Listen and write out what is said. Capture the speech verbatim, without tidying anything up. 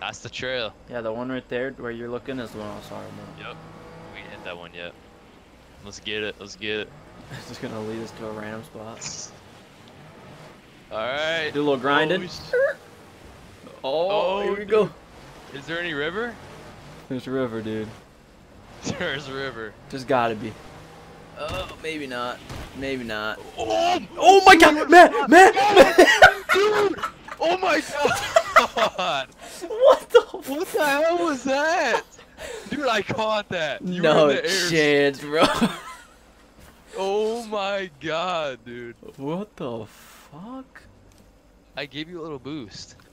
That's the trail. Yeah, the one right there where you're looking is the one I was talking about. Yep. We ain't hit that one yet. Let's get it. Let's get it. It's just gonna lead us to a random spot. Alright. Do a little grinding. Oh, Oh, oh here we dude. go. Is there any river? There's a river, dude. There's a river. Just gotta be. Oh, maybe not. Maybe not. Oh, Oh my god, man, man, man. dude! Oh my god! What the f- What the hell was that? Dude, I caught that. You No were in the air. chance, bro. Oh my god, dude. What the fuck? I gave you a little boost.